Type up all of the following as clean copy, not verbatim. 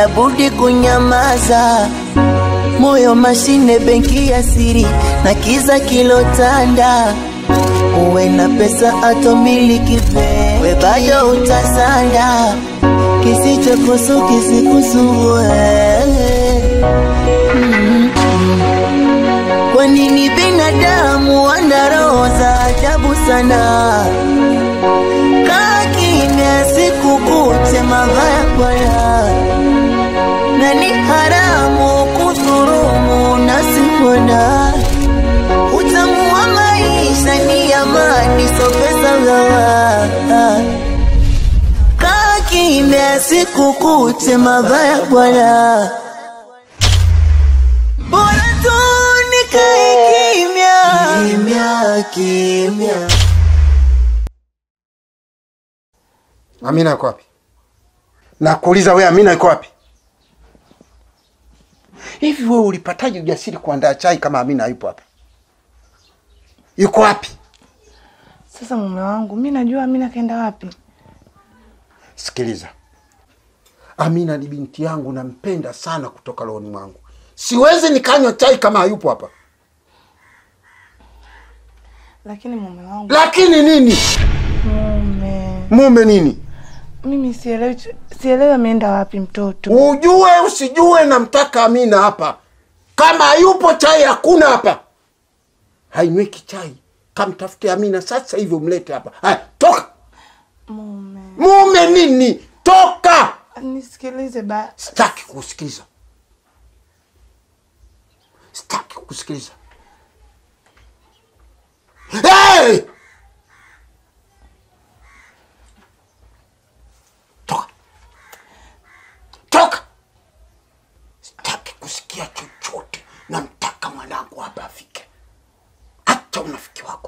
haina budi kunyamaza. Moyo mashine benki ya siri na kiza kilotanda. Uwe na pesa atomiliki we bado utasanda. Kisicho kusu kisikusuwe. Kwa nini binadamu wana roho za ajabu sana? Kaa kimya siku kute mabaya kwala. Na ni haramu kudhurumu nasibona. Utamu wa maisha ni amani so pesa gawa. Kaa kimya siku kute mabaya kwala. Bora tu nikae kimya. Kimya, kimya. Amina yuko wapi? Nakuuliza wewe, Amina yuko wapi? Hivi wewe ulipataje ujasiri kuandaa chai kama Amina hayupo hapa? Yuko wapi? Sasa mume wangu, mimi najua Amina kaenda wapi. Sikiliza. Amina ni binti yangu, nampenda sana kutoka rohoni mwangu. Siwezi nikanywa chai kama hayupo hapa. Lakini mume wangu. Lakini nini? Mume nini? Mimi sielewi ameenda wapi mtoto. Ujue usijue namtaka Amina hapa. Kama hayupo chai hakuna hapa. Hainyweki chai. Kamtafute Amina sasa hivi umlete hapa. Haya, toka. Mume nini? Toka. Nisikilize ba. Sitaki kusikiza. Sitaki kusikiza. Hey! Toka. Toka. Sitaki kusikia chochote. Namtaka mwanangu hapa afike. Acha unafiki wako.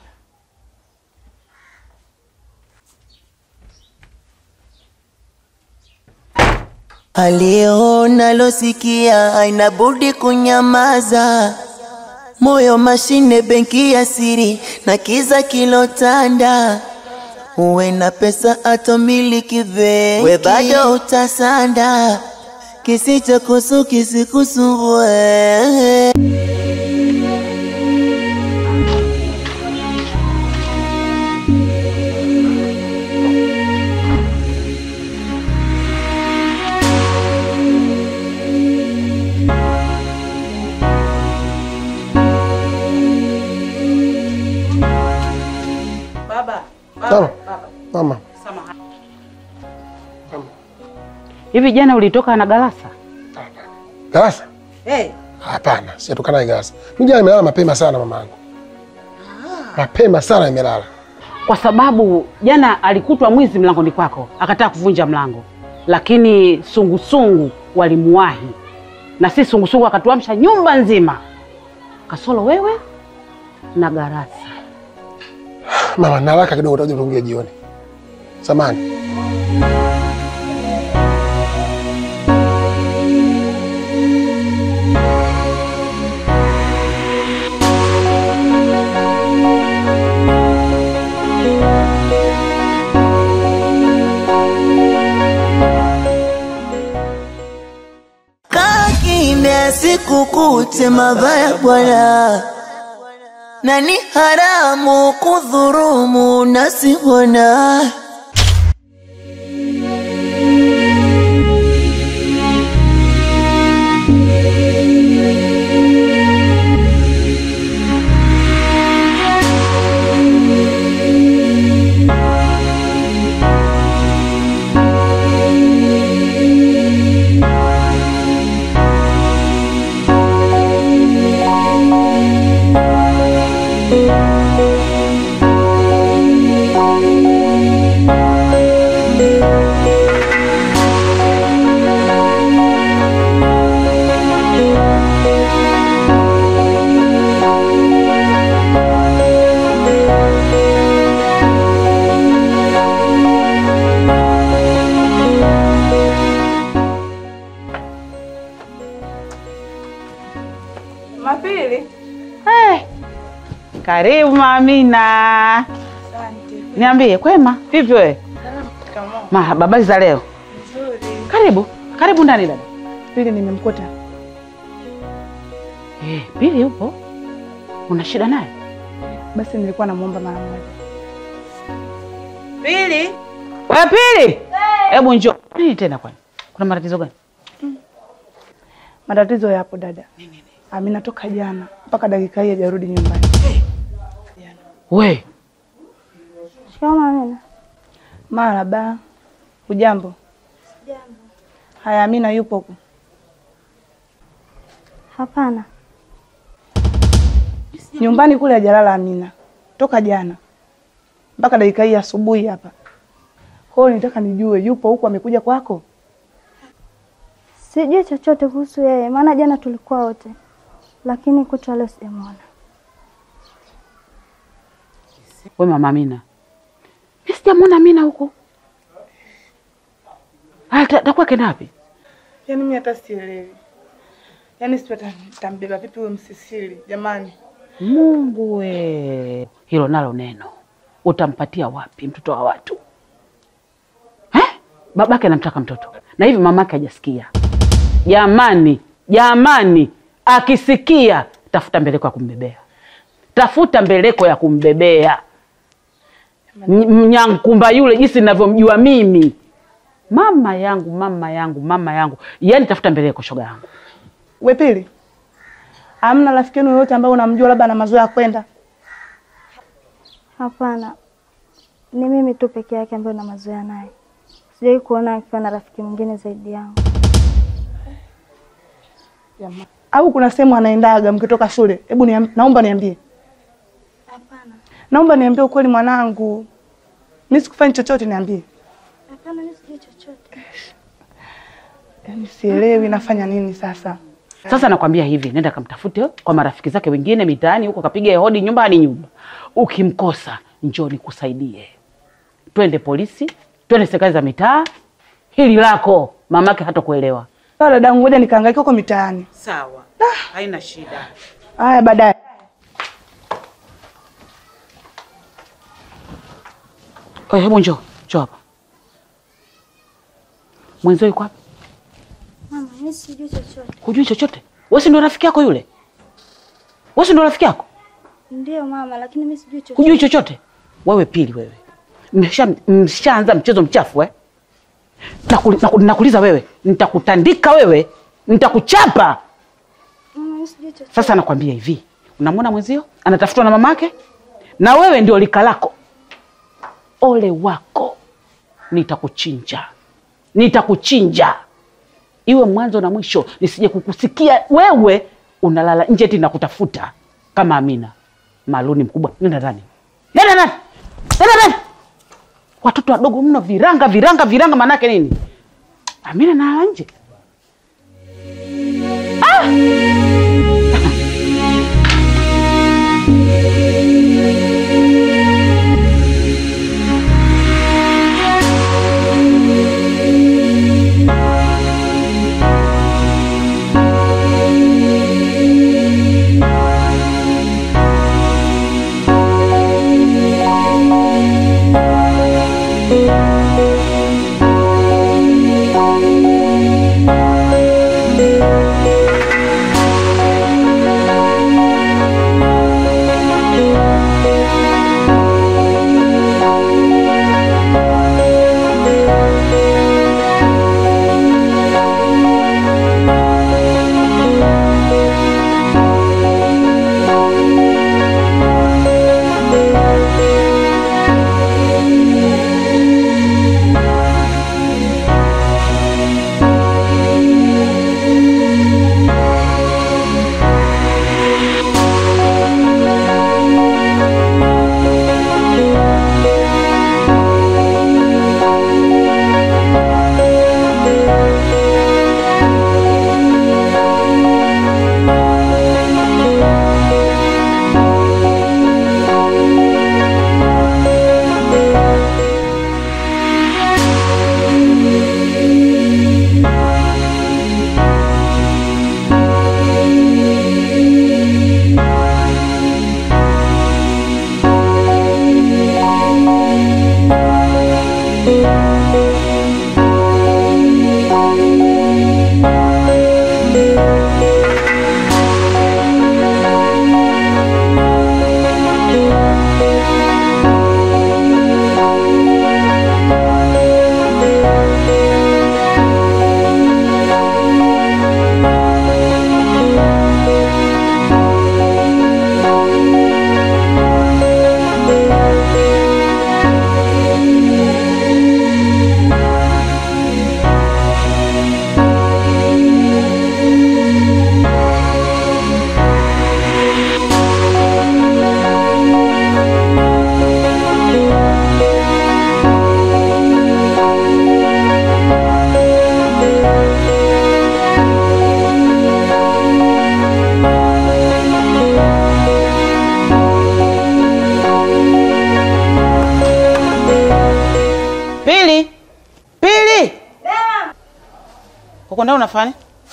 Aliona losikia haina budi kunyamaza. Moyo mashine benki ya siri na kiza kilotanda. Uwe na pesa atomiliki we bado utasanda. Kisicho kusu kisikusuwe. Mama. Hivi jana ulitoka na Galasa? Galasa? Hapana, sitokana na Galasa. Mimi jana nimelala mapema sana mamangu. Mapema sana nimelala. Kwa sababu jana alikutwa mwizi mlangoni kwako, akataka kuvunja mlango. Lakini sungusungu walimuwahi. Na si sungusungu akatuamsha nyumba nzima. Kasolo wewe na Galasa. Mama, nalaka kidogo utaje tuongee jioni. Samani. Kaa kimya siku kute mabaya bwana. Na ni haramu kudhurumu nasibona. Mapili. Karibu Amina. Asante. Niambie kwema, vipi wewe? Kama. Habari za leo? Nzuri. Karibu. Karibu ndani dada. Pili nimemkuta. Pili yupo? Una shida naye? Basi nilikuwa namuomba mara moja. Pili? Wewe Pili? Hebu njoo. Nini tena kwani? Kuna matatizo gani? Matatizo yapo dada. Nini? Amina toka jana mpaka dakika hii hajarudi nyumbani. We. Shikamoo Amina. Marhaba. Hujambo? Jambo. Haya, Amina yupo huko? Hapana. Nyumbani kule hajalala Amina. Toka jana mpaka dakika hii asubuhi hapa. Kwa hiyo nitaka nijue yupo huko, amekuja kwako? Sijui chochote kuhusu yeye, maana jana tulikuwa wote. Lakini kutwa leo sijamuona. Wewe mama Amina. Mimi sijamuona Amina huko. Atakuwa kenda wapi? Yaani mimi hata sielewi. Yaani sipata nitambeba vipi huyo msisili jamani. Mungu we. Hilo nalo neno. Utampatia wapi mtoto wa watu? Babake anamtaka mtoto. Na hivi mamake hajasikia. Jamani, akisikia tafuta mbeleko ya kumbebea. Tafuta mbeleko ya kumbebea. Mnyankumba yule jinsi ninavyomjua mimi. Mama yangu. Yaani tafuta mbeleko shoga yangu. We Pili. Hamna rafiki yenu yote ambaye unamjua labda na mazoea ya kwenda? Hapana. Ni mimi tu peke yake ambaye na mazoea naye. Sijawahi kuona akiwa na rafiki mwingine zaidi yangu. Jamaa. Au kuna sehemu anaendaga mkitoka shule? Hebu naomba niambie. Hapana. Naomba niambie ukweli mwanangu. Mimi sikufanya chochote, niambie. Hapana, mimi sijui chochote. Yaani sielewi nafanya nini sasa. Sasa nakwambia hivi, nenda kamtafute kwa marafiki zake wengine mitaani huko, kapiga hodi nyumba. Ukimkosa njoo nikusaidie. Twende polisi, twende serikali za mitaa. Hili lako mamake hatakuelewa. Sawa dadangu, ngoja nikahangaika huko mitaani. Sawa. Haina shida. Haya baadaye. Hebu njoo hapa. Mwenzo yuko hapa? Mama, mimi sijui chochote. Hujui chochote? Wewe si ndo rafiki yako yule? Wewe si ndo rafiki yako? Ndio mama, lakini mimi sijui chochote. Hujui chochote? Wewe Pili wewe. Mshaanza mchezo mchafu Nakuuliza wewe, nitakutandika wewe, nitakuchapa. Mama, mimi sijui chochote. Sasa nakwambia hivi, unamwona mwenzio anatafutwa na mamake na wewe ndio lika lako. Ole wako. Nitakuchinja. Iwe mwanzo na mwisho, nisije kukusikia wewe unalala nje eti nakutafuta kama Amina. Maluni mkubwa. Nenda ndani. Watoto wadogo mno, viranga manake nini? Amina nalala nje. Uko ndani unafanya?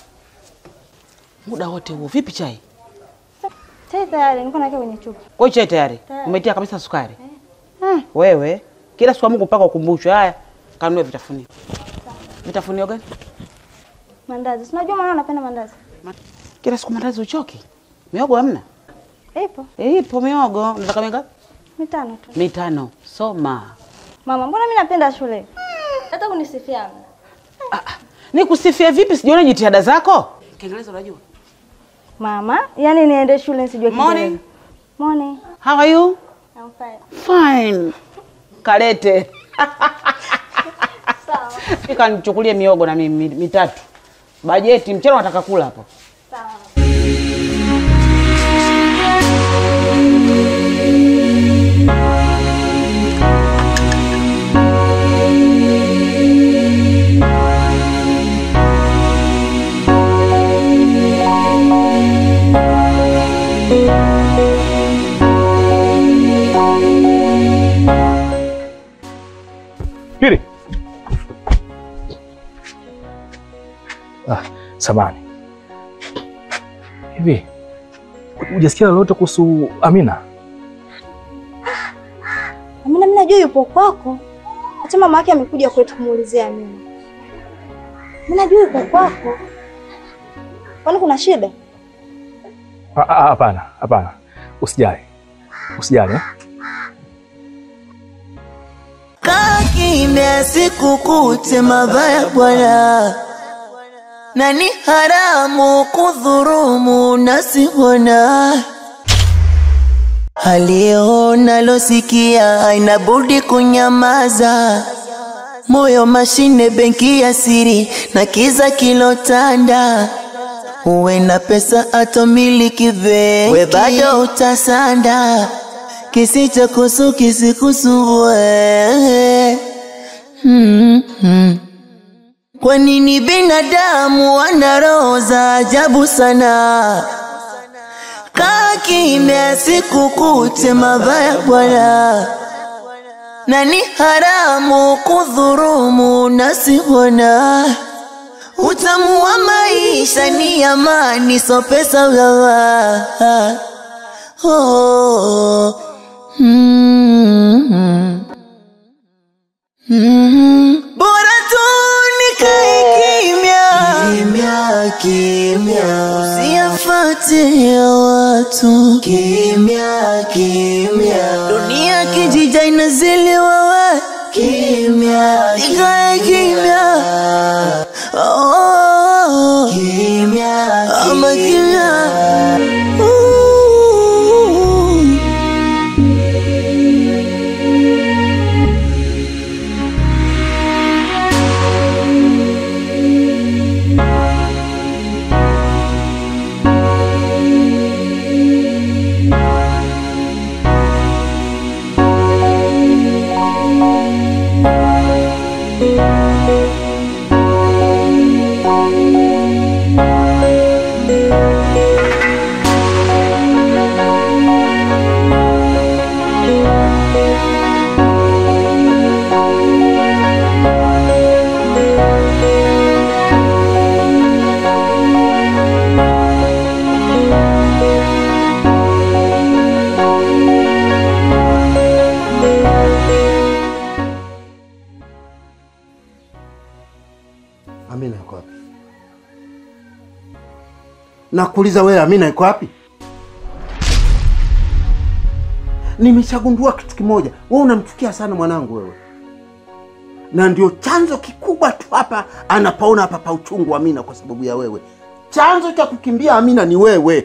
Muda wote huo vipi chai? Chai tayari, niko naweka kwenye chupa. Kwa hiyo chai tayari? Umetia kabisa sukari? Wewe, kila siku Mungu mpaka ukumbushwe. Haya, kanunue vitafunio. Vitafunio gani? Mandazi. Unajua mwana anapenda mandazi. Kila siku mandazi uchoki? Miogo hamna? Ipo. Ipo miogo. Unataka mingapi? 5 tu. 5. Soma. Mama, mbona mimi napenda shule? Hata kunisifia. Nikusifie vipi? Sijione jitihada zako? Kiingereza unajua? Mama, yani niende shule sijue Kiingereza. Morning. Morning. How are you? I'm fine. Fine. Kalete. Sawa. Fika nichukulie miogo na mimi 3. Bajeti mchana nataka kula hapo. Sawa. Pili. Samani. Hivi hujasikia lolote kuhusu Amina? Amina mimi najua yupo kwako. Hata mama yake amekuja kwetu kumuulizia Amina. Mimi najua yupo kwako. Kwani kuna shida? Hapana, hapana. Usijali. Usijali. Kaa kimya sikukute mabaya bwana, na ni haramu kudhurumu nasibona. Aliyeona losikia haina budi kunyamaza. Moyo mashine benki ya siri na kiza kilotanda. Uwe na pesa atomiliki benki, we bado utasanda. Kisicho kusu kisikusumbue. Kwa nini binadamu wana roho za ajabu sana? Kaa kimya sikukute mabaya bwana, na ni haramu kudhurumu nasibona. Utamu wa maisha ni amani, so pesa ulawa. Bora tu nikae kimya, kimya, kimya, usiyafate ya watu, kimya, kimya, dunia kijija inaziliwa wa kimya, nikae kimya, kimya, ama kimya. Amina yuko wapi? Nakuuliza wewe, Amina yuko wapi? Nimeshagundua kitu kimoja. Wewe unamchukia sana mwanangu wewe. Na ndio chanzo kikubwa tu hapa anapaona hapa pa uchungu Amina kwa sababu ya wewe. Chanzo cha kukimbia Amina ni wewe.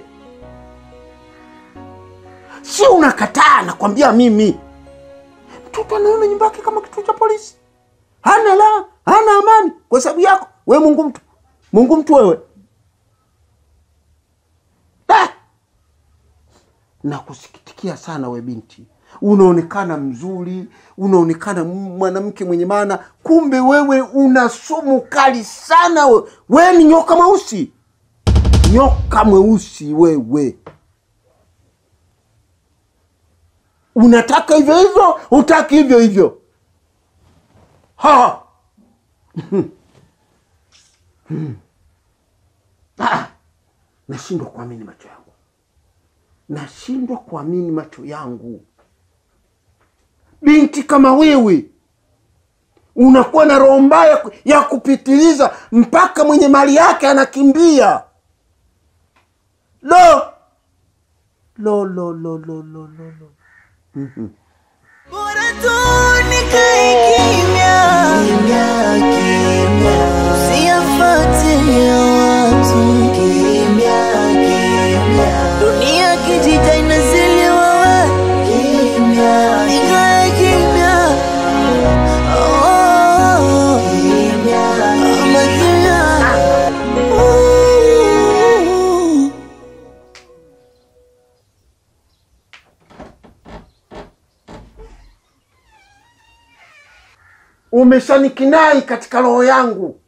Sio unakataa nakwambia mimi. Mtoto anaona nyumba yake kama kituo cha polisi. Hana amani kwa sababu yako. Wewe Mungu mtu wewe. Na kusikitikia sana we binti. Unaonekana mzuri, unaonekana mwanamke mwenye maana, kumbe wewe una sumu kali sana wewe. Wewe ni nyoka mweusi. Nyoka mweusi wewe. Unataka hivyo hivyo, utaki hivyo hivyo. Ha. Nashindwa kuamini macho yangu. Nashindwa kuamini macho yangu. Binti kama wewe unakuwa na roho mbaya ya kupitiliza mpaka mwenye mali yake anakimbia. Lo. Bora tu nikae kimya, usiyafuatilie watu, dunia kijita inaziliwa we, nikae kimya, ama kimya. Umeshanikinai katika roho yangu.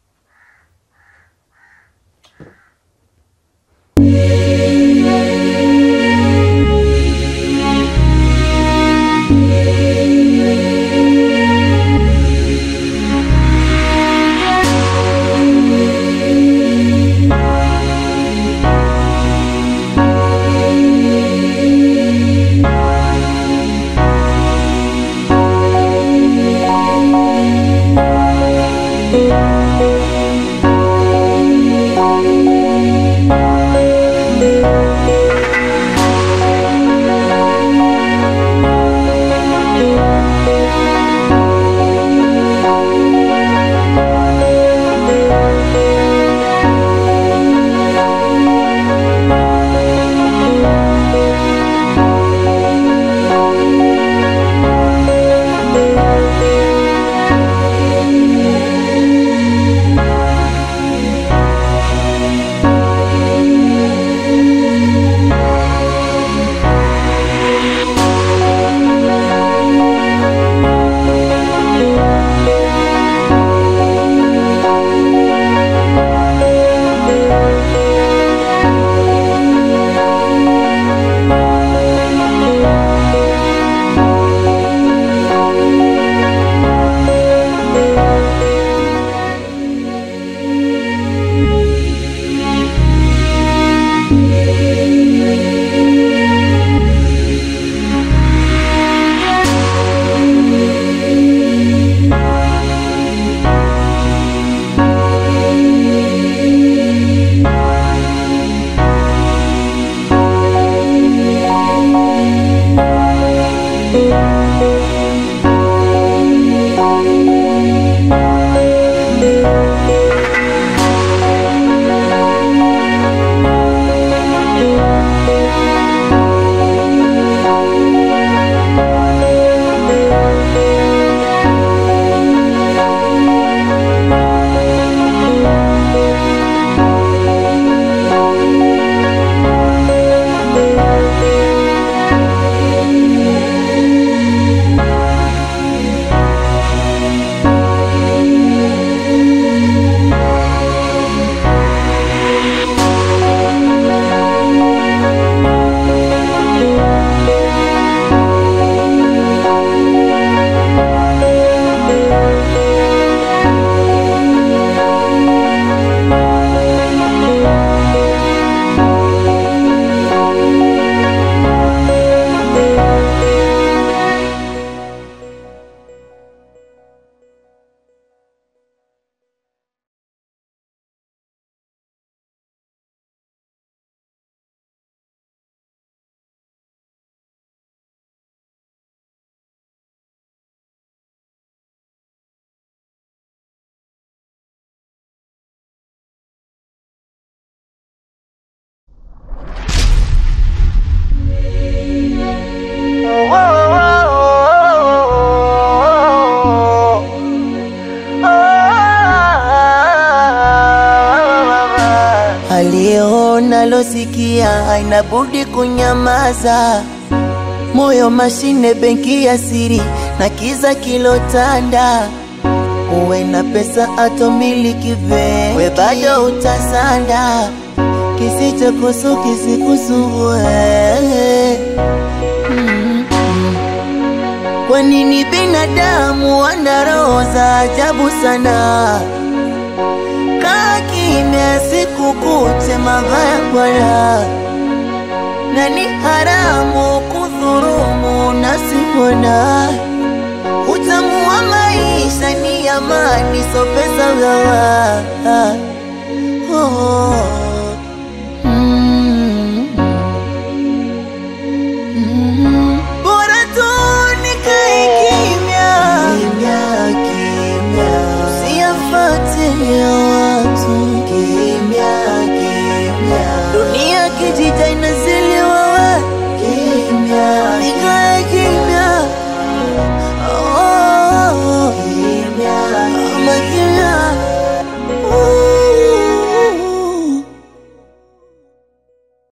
Nalosikia haina budi kunyamaza. Moyo mashine, benki ya siri na kiza kilotanda. Uwe na pesa atomiliki ve, we bado utasanda. Kisicho kusu kisikusumbue. Kwa nini binadamu wana roho za ajabu sana? Kaa kimya sikukute mabaya bwana, na ni haramu kudhurumu nasibona. Utamu wa maisha ni amani, so pesa gawa. Bora tu nikae kimya, usiyafate ya watu, dunia kijita ina